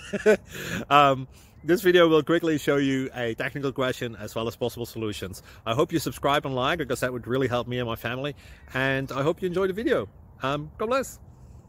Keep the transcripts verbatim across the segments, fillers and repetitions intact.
um, this video will quickly show you a technical question as well as possible solutions. I hope you subscribe and like, because that would really help me and my family. And I hope you enjoy the video. Um, God bless.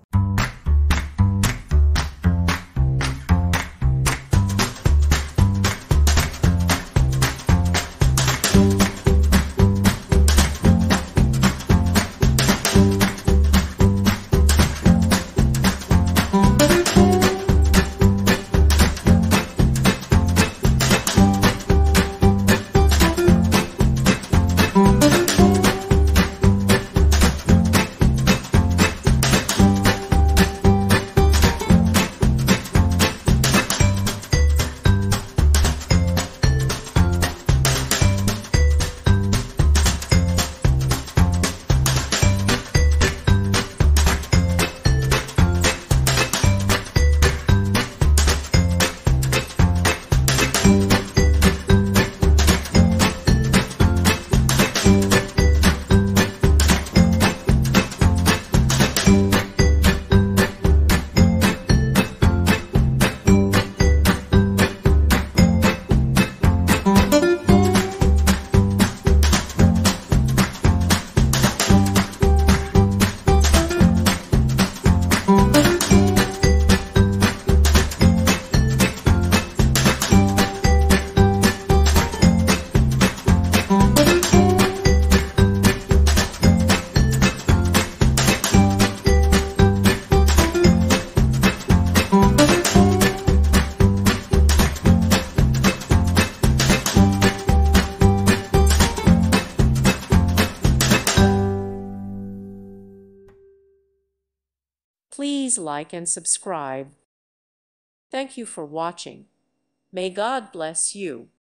Please like and subscribe. Thank you for watching. May God bless you.